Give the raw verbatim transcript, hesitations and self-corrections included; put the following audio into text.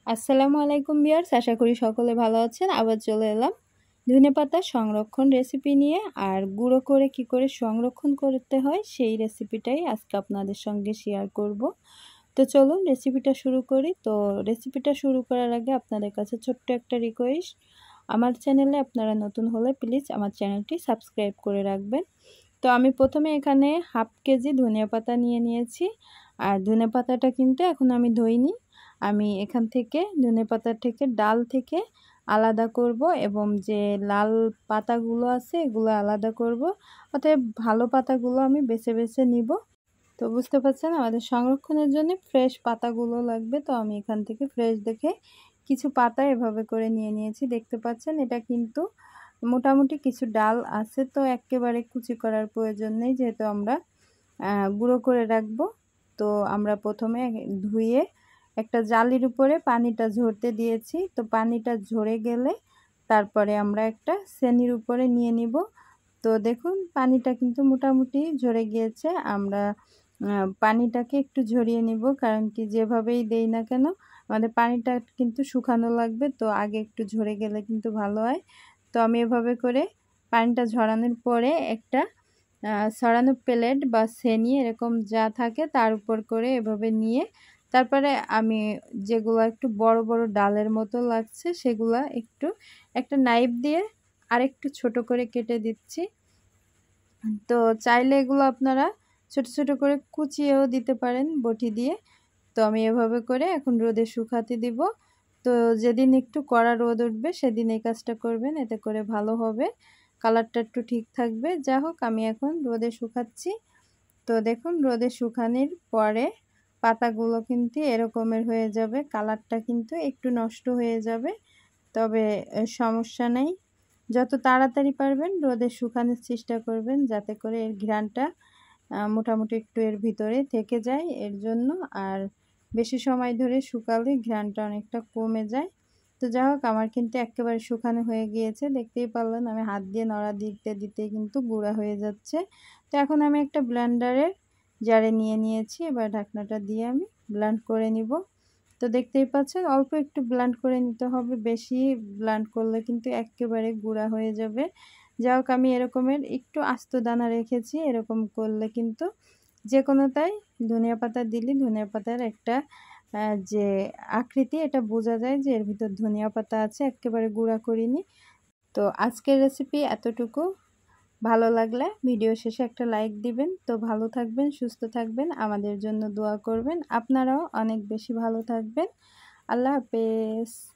আসসালামু আলাইকুম ভিউয়ার্স, আশা করি সকলে ভালো আছেন। আবার চলে এলাম ধনেপাতা সংরক্ষণ রেসিপি নিয়ে। আর গুঁড়ো করে কি করে সংরক্ষণ করতে হয় সেই রেসিপিটাই আজকে আপনাদের সঙ্গে শেয়ার করব। তো চলুন রেসিপিটা শুরু করি। তো রেসিপিটা শুরু করার আগে আপনাদের কাছে ছোট্ট একটা রিকোয়েস্ট, আমার চ্যানেলে আপনারা নতুন হলে প্লিজ আমার চ্যানেলটি সাবস্ক্রাইব করে রাখবেন। তো আমি প্রথমে এখানে হাফ কেজি ধনিয়া পাতা নিয়ে নিয়েছি। আর ধনে পাতাটা কিন্তু এখন আমি ধুইনি, আমি এখান থেকে ধনেপাতা থেকে ডাল থেকে আলাদা করব এবং যে লাল পাতাগুলো আছে এগুলো আলাদা করব। অতএব ভালো পাতাগুলো আমি বেছে বেছে নিব। তো বুঝতে পারছেন আমাদের সংরক্ষণের জন্য ফ্রেশ পাতাগুলো লাগবে। তো আমি এখান থেকে ফ্রেশ দেখে কিছু পাতা এভাবে করে নিয়ে নিয়েছি। দেখতে পাচ্ছেন এটা কিন্তু মোটামুটি কিছু ডাল আছে, তো একেবারে কুচি করার প্রয়োজন নেই, যেহেতু আমরা গুঁড়ো করে রাখবো। তো আমরা প্রথমে ধুয়ে একটা জালির উপরে পানিটা ঝরতে দিয়েছি। তো পানিটা ঝরে গেলে তারপরে আমরা একটা সেনির উপরে নিয়ে নিব। তো দেখুন পানিটা কিন্তু মোটামুটি ঝরে গিয়েছে। আমরা পানিটাকে একটু ঝরিয়ে নিব, কারণ কি যেভাবেই দেই না কেন আমাদের পানিটা কিন্তু শুকানো লাগবে। তো আগে একটু ঝরে গেলে কিন্তু ভালো হয়। তো আমি এভাবে করে পানিটা ঝরানোর পরে একটা ছড়ানো প্লেট বা সেনি এরকম যা থাকে তার উপর করে এভাবে নিয়ে তারপরে আমি যেগুলো একটু বড় বড় ডালের মতো লাগছে সেগুলা একটু একটা নাইফ দিয়ে আরেকটু ছোট করে কেটে দিচ্ছি। তো চাইলে এগুলো আপনারা ছোট ছোট করে কুচিয়েও দিতে পারেন বটি দিয়ে। তো আমি এভাবে করে এখন রোদে শুকাতে দিব। তো যেদিন একটু কড়া রোদ উঠবে সেদিন এই কাজটা করবেন, এতে করে ভালো হবে, কালারটা একটু ঠিক থাকবে। যা হোক আমি এখন রোদে শুকাচ্ছি। তো দেখুন রোদে শুকানোর পরে পাতাগুলো কিন্তু এরকমের হয়ে যাবে, কালারটা কিন্তু একটু নষ্ট হয়ে যাবে, তবে সমস্যা নেই। যত তাড়াতাড়ি পারবেন রোদে শুকানোর চেষ্টা করবেন, যাতে করে এর ঘ্রাণটা মোটামুটি একটু এর ভিতরে থেকে যায় এর জন্য। আর বেশি সময় ধরে শুকালে ঘ্রাণটা অনেকটা কমে যায়। তো যাই হোক আমার কিন্তু একেবারে শুকানো হয়ে গিয়েছে, দেখতেই পারলেন আমি হাত দিয়ে নড়া দিতে দিতে কিন্তু গুঁড়া হয়ে যাচ্ছে। তো এখন আমি একটা ব্লেন্ডারের জারে নিয়ে নিয়েছি, এবার ঢাকনাটা দিয়ে আমি ব্লেন্ড করে নিব। তো দেখতেই পাচ্ছেন অল্প একটু ব্লেন্ড করে নিতে হবে, বেশি ব্লেন্ড করলে কিন্তু একেবারে গুঁড়া হয়ে যাবে। যাই হোক আমি এরকমের একটু আস্ত দানা রেখেছি, এরকম করলে কিন্তু যে কোনোটাই ধনিয়া পাতা দিলে ধনিয়া পাতার একটা যে আকৃতি এটা বোঝা যায় যে এর ভিতর ধনিয়া পাতা আছে, একেবারে গুঁড়া করিনি। তো আজকের রেসিপি এতটুকু। ভালো লাগলে ভিডিও শেষে একটা লাইক দিবেন। তো ভালো থাকবেন, সুস্থ থাকবেন, আমাদের জন্য দোয়া করবেন। আপনারাও অনেক বেশি ভালো থাকবেন। আল্লাহ হাফেজ।